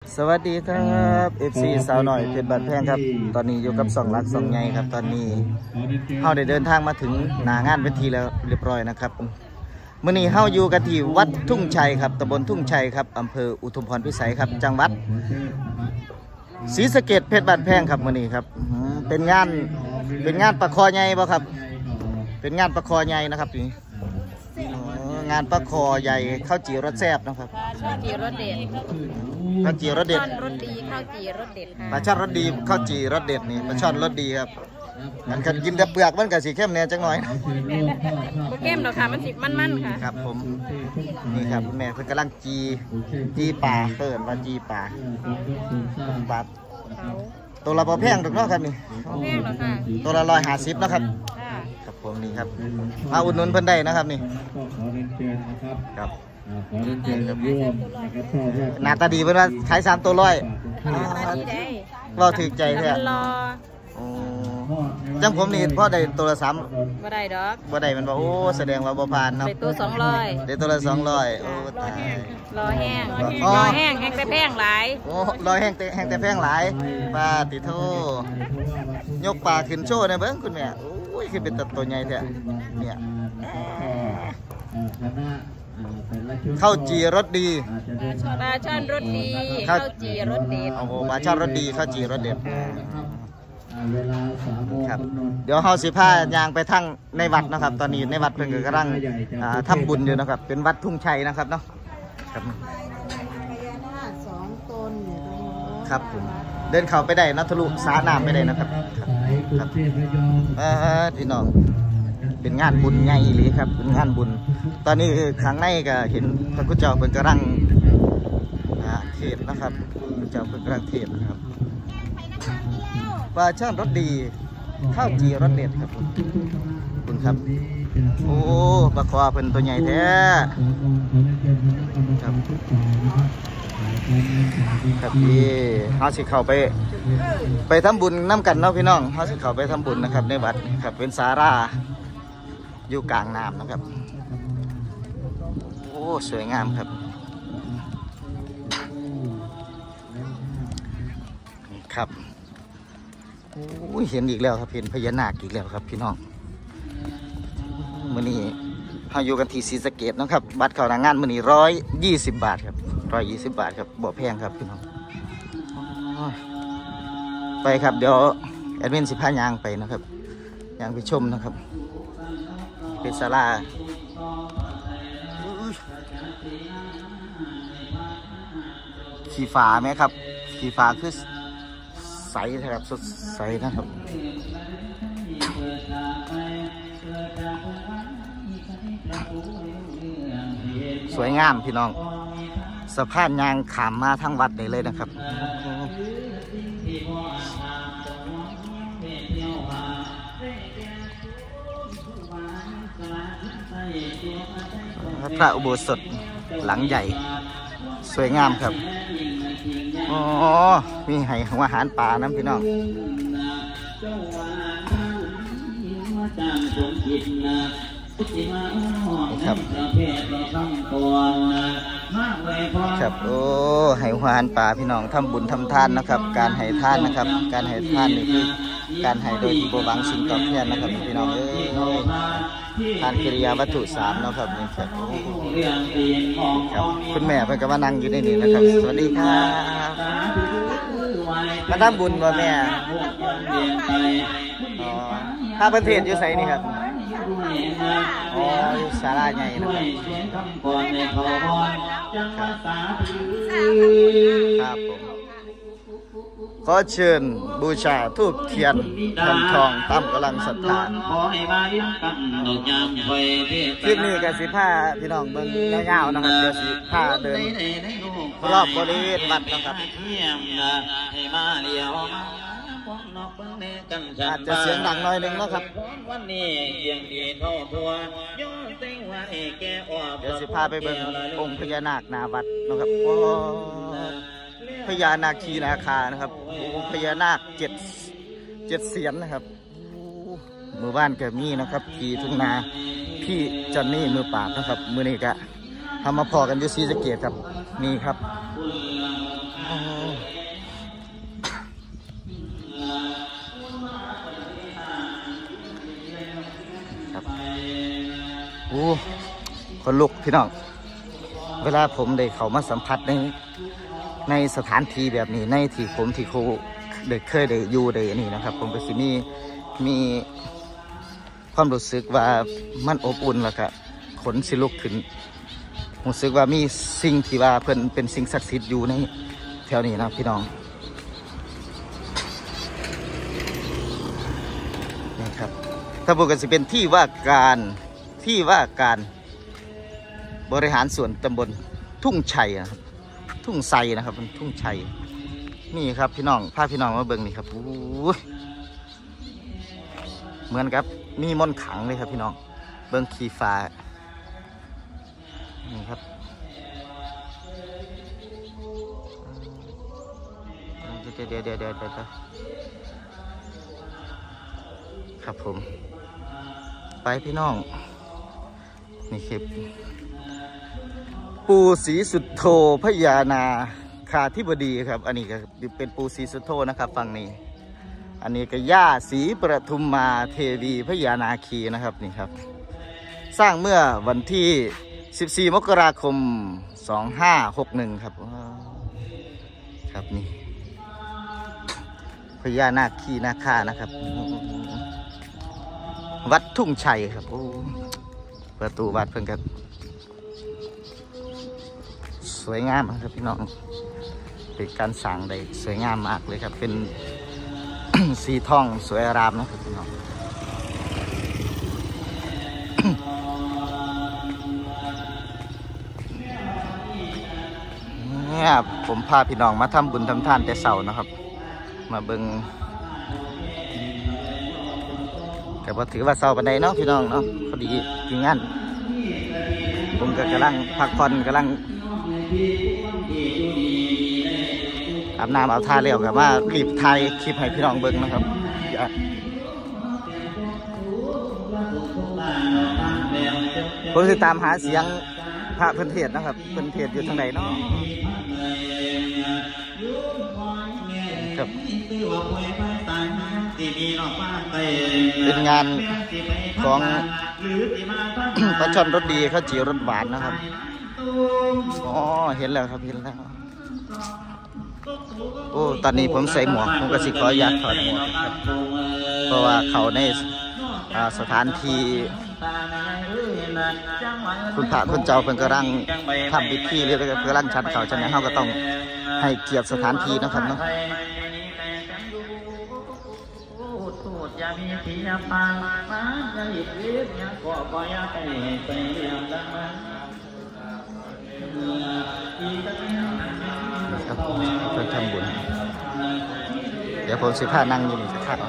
สวัสดีครับ FC สาวหน่อยเพชรบาดแพงครับตอนนี้อยู่กับ2 รัก 2 ใหญ่ครับตอนนี้เฮาได้เดินทางมาถึงหน้างานเวทีแล้วเรียบร้อยนะครับมื้อนี้เฮาอยู่กันที่วัดทุ่งชัยครับตำบลทุ่งชัยครับอำเภออุทุมพรพิสัยครับจังหวัดศรีสะเกษเพชรบาดแพงครับมื้อนี้ครับเป็นงานประคอใหญ่บ่ครับเป็นงานประคอใหญ่นะครับนี่งานประคอใหญ่ข้าวจี่รสแซ่บนะครับข้าวจี่รสเด็ดข้าวจี่รสเด็ดรสดีข้าวจี่รสเด็ดค่ะปลาช่อนรสดีข้าวจี่รสเด็ดนี่ปลาช่อนรสดีครับมันกันกินแต่เปลือกมันกับสีเข้มเนี่ยจังหน่อยโบเข้มหรอกค่ะมันสิมันค่ะครับผมนี่ครับคุณแม่เพิ่งกำลังจีปลาเปิดมาจีปลาตัวละพอแพงถูกเนาะครับนี่แพงหรอค่ะตัวละ150นะครับครับผมนี่ครับมาอุดหนุนเพิ่นได้นะครับนี่ครับหน้าตาดีเพิ่นว่าขาย3 ตัว100ว่าถือใจแท้จังผมนี่พอได้ตัวละ3 บ่ได้ดอกบ่ได้มันบอกโอ้แสดงว่าบ่ผ่านเนาะได้ตัว200 ได้ตัวละ200โอ้ตายรอแห้งแห้งแต่แพงหลายโอ้รอแห้งแต่แพงหลายปลาติโทยกปลาขึ้นโชว์ในเบิ้งคุณแม่โอ้ยคือเป็นตัวใหญ่แท้เนี่ยข้าวจี่รสดีปลาช่อนรสดีข้าวจี่รสเด็ดโอ้โหปลาช่อนรสดีข้าวจี่รสเด็ดครับเดี๋ยวเฮาสิพายางไปทั้งในวัดนะครับตอนนี้ในวัดเพิ่นกำลังทำบุญอยู่นะครับเป็นวัดทุ่งชัยนะครับเนาะครับครับผมเดินเข้าไปได้นะทะลุสาน้ำไปได้นะครับครับพี่น้องเป็นงานบุญใหญ่เลยครับเป็นงานบุญตอนนี้ครั้งในก็เห็นพระพุทธเจ้าเป็นกำลังเทศนะครับพระเจ้าเป็นกำลังเทศนะครับปลาช่อนรสดีข้าวจี่รสเด็ดครับคุณครับโอ้ปลาคอเป็นตัวใหญ่แท้ครับครับพี่เขาสิเข้าไปทำบุญน้ำกันเนาะพี่น้องเขาสิเข้าไปทำบุญนะครับในวัดครับเป็นศาลาอยู่กลางน้ำนะครับโอ้สวยงามครับครับโอ้เห็นอีกแล้วครับเห็นพญานาคอีกแล้วครับพี่น้องมื้อนี้เราอยู่กันที่ศรีสะเกษนะครับบัตรเข้าหน้างานมื้อนี้120 บาทครับ120 บาทครับบ่แพงครับพี่น้องไปครับเดี๋ยวแอดมินสิพายางไปนะครับยางไปชมนะครับเป็นศาลาขี่ฟ้าไหมครับขี่ฟ้าคือใสนะครับสดใสนะครับสวยงามพี่น้องสะพานยางขามมาทั้งวัดได้เลยนะครับพระอุโบสถหลังใหญ่สวยงามครับอ๋อมีให้อาหารป่าน้ำพี่น้องครับครับโอ้ให้อาหารป่าพี่น้องทำบุญทำทานนะครับการให้ทานนะครับการให้ทานนี่คือการให้โดยที่บ่หวังสิ่งตอบแทนนะครับพี่น้องทานกิริยาวัตถุ3นะครับนี่ครับครับคุณแม่เพิ่งก็มานั่งอยู่ในนี้นะครับสวัสดีครับมาทำบุญว่าแม่ถ้าประเทศอยู่ไสนี่ครับอ๋อศาลาใหญ่นะครับครับผมขอเชิญบูชาธูปเทียนทำทองตามกำลังศรัทธาคลิปนี้กับ15พี่น้องเบิ่งยาวๆนะครับเดี๋ยว15เดินรอบบริเวณวัดนะครับอาจจะเสียงดังหน่อยนึงนะครับเดี๋ยว15ไปเบิ่งองค์พญานาคนาวัดนะครับพญานาคีนาคานะครับพญานาค7 เสียนนะครับหมู่บ้านแกมีนะครับพี่ทุ่งนาพี่จอนนี่มือปราบนะครับมือนี้ก็ทำมาพอกันอยู่ศรีสะเกษครับนี่ครับคนลุกพี่น้องเวลาผมได้เข้ามาสัมผัสในสถานที่แบบนี้ในที่ผมที่ครูได้เคยได้อยู่ได้นี่นะครับผมก็สิมีความรู้สึกว่ามันอบอุ่นแล้วก็ขนสิลุกขึ้นรู้สึกว่ามีสิ่งที่ว่าเพิ่นเป็นสิ่งศักดิ์สิทธิ์อยู่ในแถวนี้นะพี่น้องนี่ครับถ้าพูดกันสิเป็นที่ว่าการบริหารส่วนตำบลทุ่งชัยนะครับทุ่งไทรนะครับเป็นทุ่งชัยนี่ครับพี่น้องพาพี่น้องมาเบิ่งนี่ครับเหมือนกับมีมนต์ขลังเลยครับพี่น้องเบิ่งขี่ฟ้านี่ครับเดี๋ยวครับผมไปพี่น้องนี่ครับปูศรีสุโธพญานาคาธิบดีครับอันนี้ก็เป็นปูศรีสุโธนะครับฝั่งนี้อันนี้ก็ย่าศรีปทุมมาเทวีพญานาคีนะครับนี่ครับสร้างเมื่อวันที่14 มกราคม 2561ครับครับนี่พญานาคีนาคานะครับวัดทุ่งชัยครับโอ้ประตูวัดเพิ่นครับสวยงามครับพี่น้องเป็นการสร้างได้สวยงามมากเลยครับเป็น สีทองสวยอารามนะครับพี่น้องเนี่ยผมพาพี่น้องมาทำบุญทำทานแต่เสาร์นะครับมาเบิ่งแต่พอถือว่าเสาร์ปันใดเนาะพี่น้องเนาะพอดีกินงานผมก็กำลังพักผ่อนกำลังอาบน้ำเอาท่าเร็วกับว่ารีบถ่ายคลิปให้พี่น้องเบิ่งนะครับผมจะตามหาเสียงพระเพิ่นเทศนะครับเพิ่นเทศอยู่ทางไหนเนาะครับเป็นงานของพระชนรสดีข้าวจี่รสหวานนะครับอ๋อเห็นแล้วครับเห็นแล้วโอ้ตอนนี้ผมใส่หมวกผมก็สิขออยากถอดหมวกครับเพราะว่าเขาในสถานที่คุณพระคุณเจ้าเพิ่นกำลังทำพิธีเรียกว่ากำลังชัดเขาฉะนั้นเขาก็ต้องให้เกียรติสถานที่นะครับเนาะครับเพื่อทำบุญเดี๋ยวผมสิพานั่งอยู่นี่สักครั้ง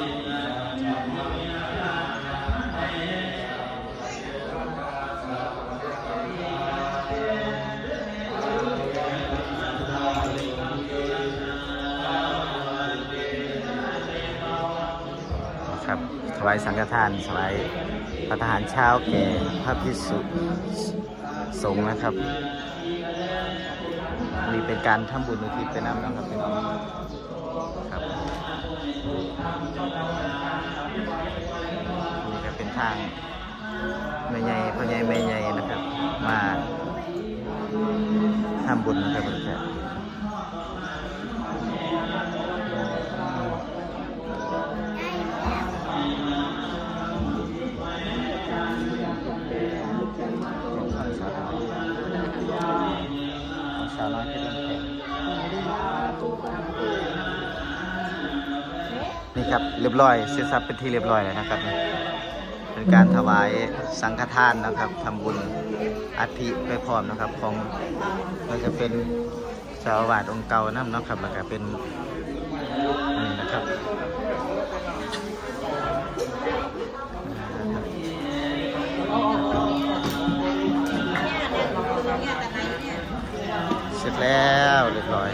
นะครับถวายสังฆทานถวายพระทหารเช้าแก่พระภิกษุสงฆ์นะครับนี่เป็นการทำบุญอุทิศไปน้ำนะครับพี่น้องครับนี่ก็เป็นทางแม่ใหญ่พ่อใหญ่แม่ใหญ่นะครับมาทำบุญนะครับเพื่อนนี่ครับเรียบร้อยเสร็จสับเป็นที่เรียบร้อยแล้วนะครับเป็นการถวายสังฆทานนะครับทำบุญอัฐิไปพร้อมนะครับของมันจะเป็นเจ้าอาวาสองค์เก่านั่นนะครับแล้วก็เป็นนี่นะครับเสร็จแล้วเรียบร้อย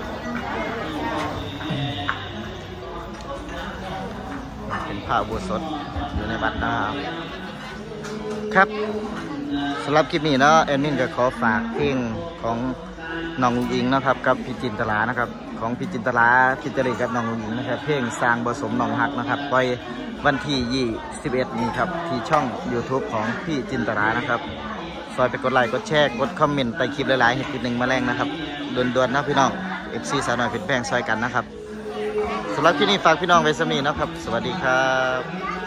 เป็นพระอุโบสถอยู่ในวัดนะครับสำหรับคลิปนี้เนาะแอดมินก็ขอฝากเพลงของน้องอิงนะครับกับพี่จินตลานะครับของพี่จินตลาคิดจริตกับน้องอิงนะครับเพลงสร้างผสมน้องหักนะครับปล่อยวันที่21นี้ครับที่ช่อง YouTube ของพี่จินตลานะครับฝอยไปกดไลค์กดแชร์กดคอมเมนต์ใต้คลิปหลายๆให้ติดหนึ่งมาแรงนะครับด่วนๆนะพี่น้อง FC สาวน้อยเพชรแพงซอยกันนะครับสำหรับที่นี่ฝากพี่น้องไว้สำนีนะครับสวัสดีครับ